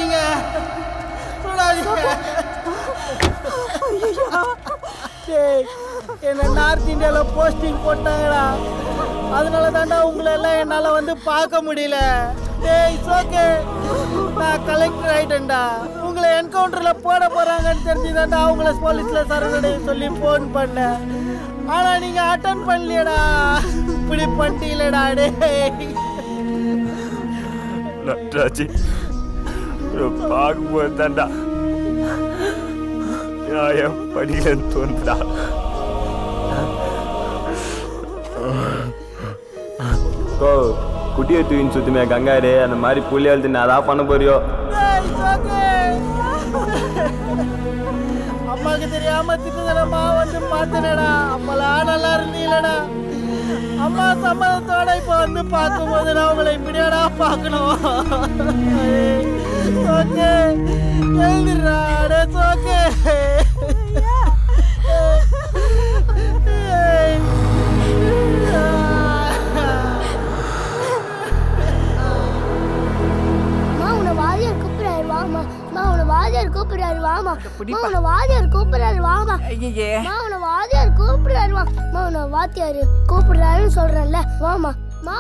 சுடாதீங்க என்ன நார்த் இந்தியால போஸ்டிங் போட்டாங்கடா, அதனால தாண்டா உங்களை எல்லாம் என்னால வந்து பார்க்க முடியல. ஓகே, நான் கலெக்டர் ஆயிட்டேன்டா. உங்களை என்கவுண்டர்ல போட போறாங்கன்னு தெரிஞ்சுதாண்டா அவங்கள போலீஸ்ல சரணடைய சொல்லி போன் பண்ணேன். ஆனா நீங்க அட்டன் பண்ணலையடா, இப்படி பண்ணிட்டீங்களடா. நட்ராஜி பார்க்கும்போது தாண்டா நான் படிக்கலன்னு தோணுதா. குட்டியை தூக்கின்னு சுத்துமே கங்காரு, அந்த மாதிரி புள்ளி எழுத்து நான் அதான் பண்ண போறியோ. அம்மாக்கு தெரியாம திட்டுதலமா வந்து பார்த்தனடா. அப்பெல்லாம் நல்லா இருந்தீங்களடா. அம்மா சம்மதத்தோட இப்ப வந்து பார்க்கும்போது நான் உங்களை இப்படியாடா பார்க்கணும். ஓகே எழுதுறா. ஓகே சொல்றேன்ல வாமா.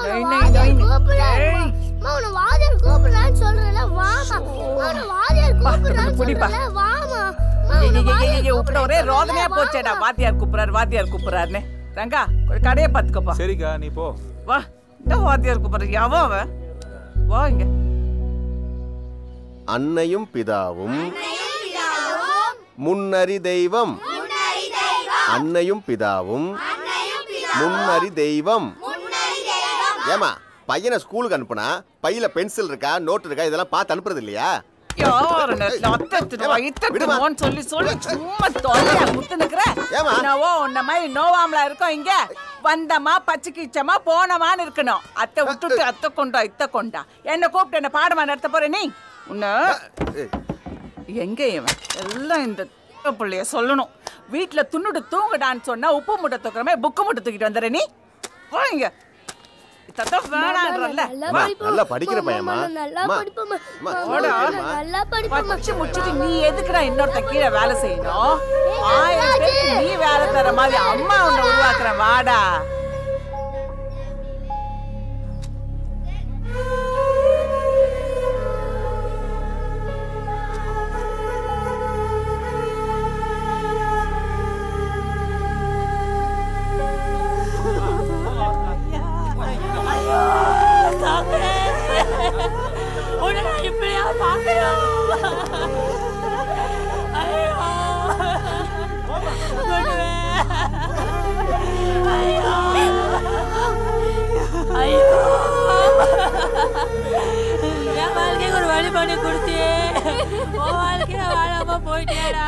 ஒரே ரோதனையா போச்சேடா. வாத்தியார் கூப்பிடுறாருன்னு. ரங்கா கடையை பாத்துக்கப்பா. சரிக்கா நீ போ. வா, இந்த வாத்தியார் கூப்பிடுற யாவோ அவ. வா இங்க. அன்னையும் பிதாவும் முன்னறி தெய்வம். அன்னையும் பிதாவும் முன்னறி தெய்வம். ஏமா பையனை ஸ்கூலுக்கு அனுப்புனா பையில பென்சில் இருக்கா, நோட் இருக்கா, இதெல்லாம் பார்த்து அனுப்புறது இல்லையா? நோவாமலா இருக்கோம் இங்க. வந்தமா பச்சைக்கிச்சமா போனமான்னு இருக்கணும். அத்தை விட்டுட்டு அத்தை கொண்டா இத்த கொண்டா என்ன கூப்பிட்டு என்ன பாடமா நடத்த போற நீ? உன்ன எங்க எல்லாம் இந்த பிள்ளைய சொல்லணும். வீட்டுல துண்ணுடு தூங்குடான்னு சொன்னா உப்பு மூட்டை தூக்குறமே புக்கு மூட்டை தூக்கிட்டு வந்துற நீ. போங்க நல்லா படிக்கிற பையமா. முடிச்சுட்டு நீ எதுக்குடா இன்னொருத்த கீழே வேலை செய்யணும்? நீ வேலை தர மாதிரி அம்மா உன்னை உருவாக்குற. வாடா. என் வாழ்க்கைக்கு ஒரு வழி பண்ணி கொடுத்தியே. உன் வாழ்க்கைய வாழாம போயிட்டேடா.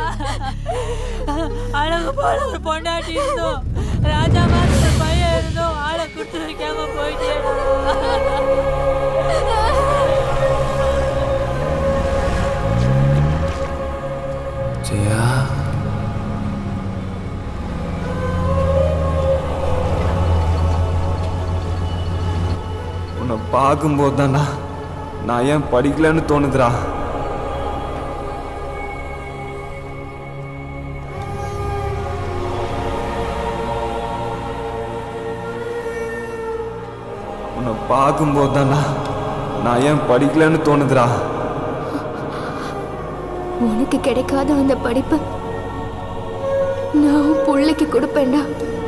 அழகு போல ஒரு பொண்டாட்டி இருந்தோம், ராஜா மாதிரி பையன் இருந்தோம், ஆளை கொடுத்து வைக்காம போயிட்டேடா. ஜெயா, உன்னை பார்க்கும்போது தான்டா நான் ஏன் படிக்கலன்னு தோணுதுடா. உன்னை பார்க்கும்போது தான்டா நான் ஏன் படிக்கலன்னு தோணுதுடா. உனக்கு கிடைக்காத அந்த படிப்பு நான் பிள்ளைக்கு கொடுப்பேன்டா.